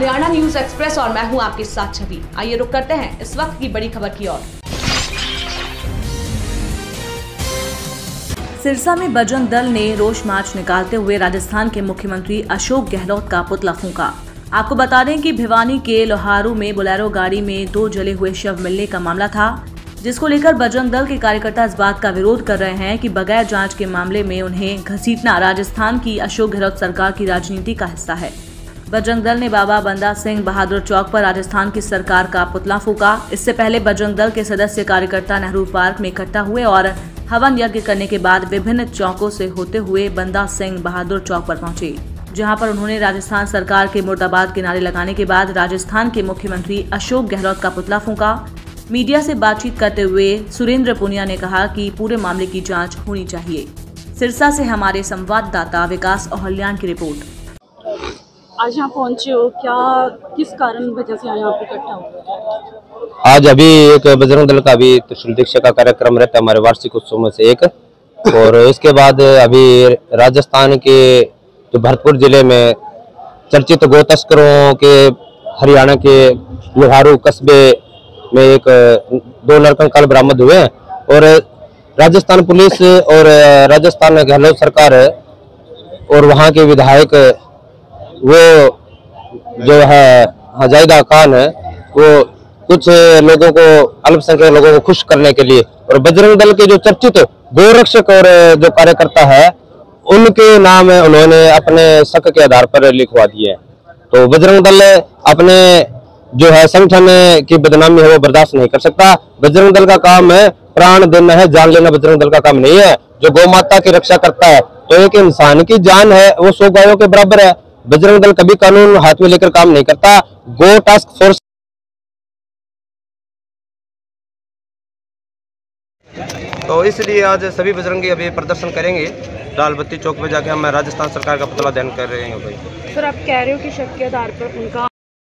Haryana news express और मैं हूं आपके साथ छवि। आइए रुक करते हैं इस वक्त की बड़ी खबर की ओर। सिरसा में बजरंग दल ने रोष मार्च निकालते हुए राजस्थान के मुख्यमंत्री अशोक गहलोत का पुतला फूंका। आपको बता दें कि भिवानी के लोहारू में बोलेरो गाड़ी में 2 जले हुए शव मिलने का मामला था, जिसको लेकर बजरंग दल के कार्यकर्ता इस बात का विरोध कर रहे हैं कि बगैर जांच के मामले में उन्हें घसीटना राजस्थान की अशोक गहलोत सरकार की राजनीति का हिस्सा है। बजरंग दल ने बाबा बंदा सिंह बहादुर चौक पर राजस्थान की सरकार का पुतला फूंका। इससे पहले बजरंग दल के सदस्य कार्यकर्ता नेहरू पार्क में इकट्ठा हुए और हवन यज्ञ करने के बाद विभिन्न चौकों से होते हुए बंदा सिंह बहादुर चौक पर पहुंचे, जहां पर उन्होंने राजस्थान सरकार के मुर्दाबाद के नारे लगाने के बाद राजस्थान के मुख्यमंत्री अशोक गहलोत का पुतला फूंका। मीडिया से बातचीत करते हुए सुरेंद्र पुनिया ने कहा कि पूरे मामले की जांच होनी चाहिए। सिरसा से हमारे संवाददाता विकास ओहल्यान की रिपोर्ट। आज यहाँ पहुँचे हो, क्या किस कारण वजह से यहाँ पे इकट्ठा हो? आज अभी एक बजरंग दल का भी त्रिशूल दीक्षा का कार्यक्रम रहता है हमारे वार्षिक उत्सव में से एक, और इसके बाद अभी राजस्थान के जो भरतपुर जिले में चर्चित गो तस्करों के हरियाणा के लोहारू कस्बे में 2 नरकंकाल बरामद हुए हैं, और राजस्थान पुलिस और राजस्थान गहलोत सरकार और वहाँ के विधायक वो जो है जायदा खान है, वो कुछ लोगों को, अल्पसंख्यक लोगों को खुश करने के लिए, और बजरंग दल के जो चर्चित गोरक्षक और जो कार्यकर्ता है उनके नाम उन्होंने अपने शक के आधार पर लिखवा दिए। तो बजरंग दल अपने जो है संगठन की बदनामी है वो बर्दाश्त नहीं कर सकता। बजरंग दल का काम है प्राण देना है, जान लेना बजरंग दल का काम नहीं है। जो गौ माता की रक्षा करता है तो एक इंसान की जान है वो 100 गायों के बराबर है। बजरंग दल कभी कानून हाथ में लेकर काम नहीं करता। गो टास्क फोर्स तो इसलिए आज सभी बजरंगी अभी प्रदर्शन करेंगे। लाल बत्ती चौक पे जाके हम राजस्थान सरकार का पुतला दहन कर रहे हैं। भाई सर, आप कह रहे हो कि शक के आधार पर उनका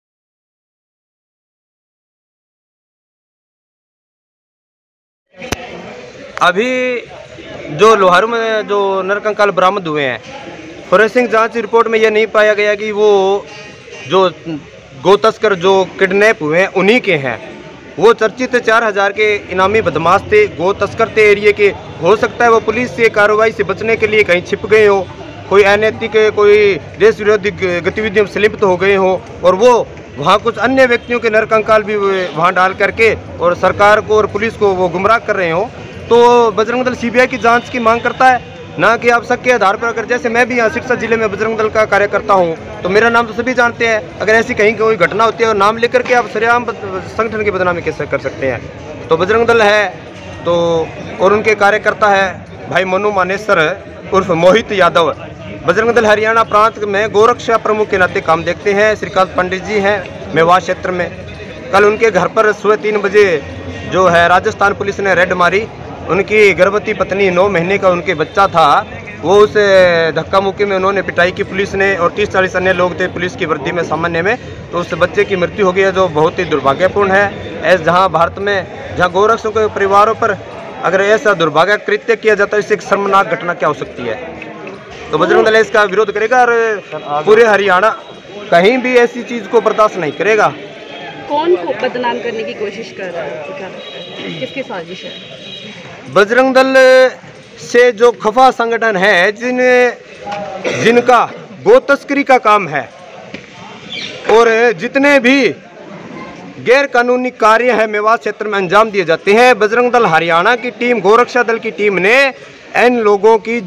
अभी जो लोहारू में जो नरकंकाल बरामद हुए हैं, फोरेंसिक जांच रिपोर्ट में यह नहीं पाया गया कि वो जो गो तस्कर जो किडनैप हुए हैं उन्हीं के हैं। वो चर्चित 4000 के इनामी बदमाश थे, गो तस्कर थे एरिया के। हो सकता है वो पुलिस से कार्रवाई से बचने के लिए कहीं छिप गए हो, कोई अनैतिक कोई देश विरोधी गतिविधियों में संलिप्त हो गए हो, और वो वहाँ कुछ अन्य व्यक्तियों के नरकंकाल भी वहाँ डाल करके और सरकार को और पुलिस को वो गुमराह कर रहे हो। तो बजरंग दल सीबीआई की जांच की मांग करता है, ना कि आप शक के आधार पर। अगर जैसे मैं भी यहाँ सिरसा जिले में बजरंग दल का कार्यकर्ता हूँ तो मेरा नाम तो सभी जानते हैं। अगर ऐसी कहीं कोई घटना होती है और नाम लेकर के आप सरेआम संगठन की बदनामी कैसे कर सकते हैं? तो बजरंग दल है तो, और उनके कार्यकर्ता है भाई मनु मानेसर उर्फ मोहित यादव। बजरंग दल हरियाणा प्रांत में गोरक्षा प्रमुख के नाते काम देखते हैं। श्रीकांत पंडित जी हैं मेवात क्षेत्र में। कल उनके घर पर सुबह 3 बजे जो है राजस्थान पुलिस ने रेड मारी। उनकी गर्भवती पत्नी 9 महीने का उनके बच्चा था, वो उस धक्का मुक्की में उन्होंने पिटाई की पुलिस ने, और 30-40 अन्य लोग थे पुलिस की वर्दी में सामान्य में। तो उस बच्चे की मृत्यु हो गई है, जो बहुत ही दुर्भाग्यपूर्ण है। ऐसे जहां भारत में जहां गोरक्षकों के परिवारों पर अगर ऐसा दुर्भाग्य कृत्य किया जाता है, इससे एक शर्मनाक घटना क्या हो सकती है? तो बजरंग दल इसका विरोध करेगा और पूरे हरियाणा कहीं भी ऐसी चीज़ को बर्दाश्त नहीं करेगा। कौन को बदनाम करने की कोशिश कर रहा है, किसकी साजिश है? बजरंग दल से जो खफा संगठन है जिनका गो तस्करी का काम है, और जितने भी गैर कानूनी कार्य है मेवात क्षेत्र में अंजाम दिए जाते हैं, बजरंग दल हरियाणा की टीम, गोरक्षा दल की टीम ने इन लोगों की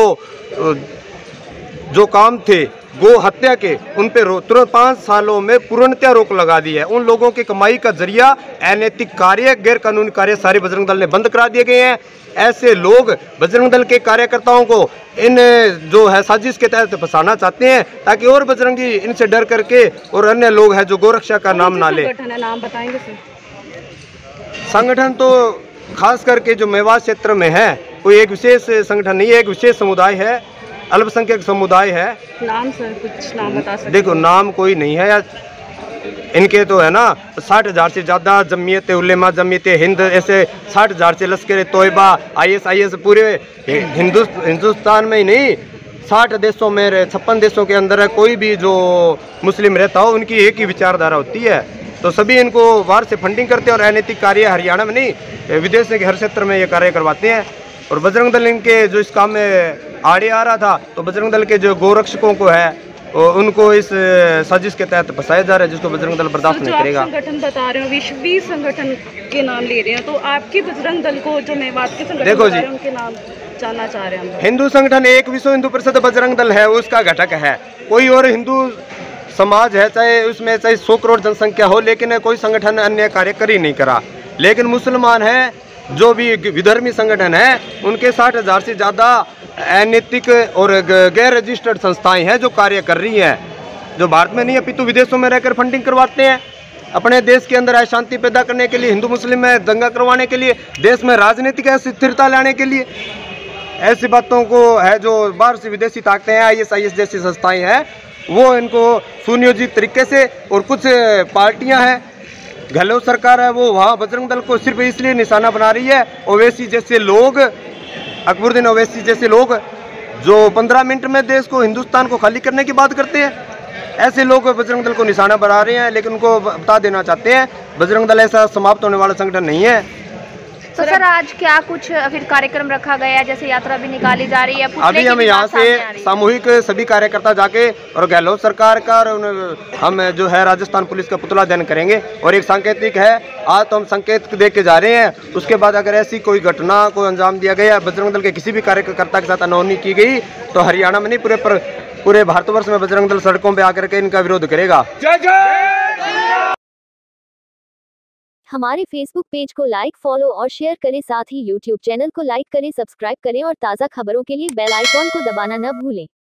जो काम थे गो हत्या के, उन पे तुरंत 5 सालों में पूर्णतया रोक लगा दी है। उन लोगों की कमाई का जरिया अनैतिक कार्य, गैर कानूनी कार्य सारे बजरंग दल ने बंद करा दिए गए हैं। ऐसे लोग बजरंग दल के कार्यकर्ताओं को इन जो है साजिश के तहत फंसाना चाहते हैं, ताकि और बजरंगी इनसे डर करके और अन्य लोग हैं जो गोरक्षा का नाम ना ले। नाम बताएंगे सर? संगठन तो खास करके जो मेवात क्षेत्र में है, कोई एक विशेष संगठन नहीं है, एक विशेष समुदाय है, अल्पसंख्यक समुदाय है। नाम सर कुछ नाम बता सकते? देखो नाम कोई नहीं है यार, इनके तो है ना 60,000 से ज़्यादा जमीयत उलेमा, जमीयत हिंद, ऐसे 60,000 से लश्कर तोयबा, ISIS पूरे हिंदुस्तान में ही नहीं 60 देशों में 56 देशों के अंदर कोई भी जो मुस्लिम रहता हो उनकी एक ही विचारधारा होती है। तो सभी इनको बाहर से फंडिंग करते हैं और अनैतिक कार्य हरियाणा में नहीं विदेश के हर क्षेत्र में ये कार्य करवाते हैं। और बजरंग दल इनके जो इस काम में आड़े आ रहा था, तो बजरंग दल के जो गोरक्षकों को है उनको इस साजिश के तहत फंसाया जा रहा है, जिसको बजरंग दल बर्दाश्त नहीं करेगा। संगठन बता रहे हो, विश्वी संगठन के नाम ले रहे हैं, तो आपकी बजरंग दल को जो मेवात के संगठन देखो बता रहे हैं उनके नाम जानना चाह रहे हैं हम। हिंदू संगठन एक विश्व हिंदू परिषद बजरंग दल है, उसका घटक है। कोई और हिंदू समाज है, चाहे उसमें 100 करोड़ जनसंख्या हो, लेकिन कोई संगठन अन्य कार्य कर ही नहीं करा। लेकिन मुसलमान है, जो भी विधर्मी संगठन है, उनके 60,000 से ज़्यादा अनैतिक और गैर रजिस्टर्ड संस्थाएं हैं जो कार्य कर रही हैं, जो भारत में नहीं अपितु विदेशों में रहकर फंडिंग करवाते हैं अपने देश के अंदर अशांति पैदा करने के लिए, हिंदू मुस्लिम में दंगा करवाने के लिए, देश में राजनीतिक अस्थिरता लाने के लिए। ऐसी बातों को है जो बाहर से विदेशी ताकतें हैं, ISIS जैसी संस्थाएं हैं, वो इनको सुनियोजित तरीके से, और कुछ पार्टियां हैं, गहलोत सरकार है, वो वहाँ बजरंग दल को सिर्फ इसलिए निशाना बना रही है। ओवैसी जैसे लोग, अकबरुद्दीन ओवैसी जैसे लोग जो 15 मिनट में देश को, हिंदुस्तान को खाली करने की बात करते हैं, ऐसे लोग बजरंग दल को निशाना बना रहे हैं। लेकिन उनको बता देना चाहते हैं, बजरंग दल ऐसा समाप्त होने वाला संगठन नहीं है। तो सर आज क्या कुछ फिर कार्यक्रम रखा गया है, जैसे यात्रा भी निकाली जा रही है? अभी हम यहाँ से सामूहिक सभी कार्यकर्ता जाके और गहलोत सरकार का हम जो है राजस्थान पुलिस का पुतला दहन करेंगे। और एक सांकेतिक है, आज तो हम संकेत दे के जा रहे हैं, उसके बाद अगर ऐसी कोई घटना को अंजाम दिया गया, बजरंग दल के किसी भी कार्यकर्ता के साथ अनहोनी की गई, तो हरियाणा में नहीं पूरे भारतवर्ष में बजरंग दल सड़कों पर आकर के इनका विरोध करेगा। हमारे फेसबुक पेज को लाइक, फॉलो और शेयर करें, साथ ही यूट्यूब चैनल को लाइक करें, सब्सक्राइब करें और ताज़ा खबरों के लिए बेल आइकॉन को दबाना न भूलें।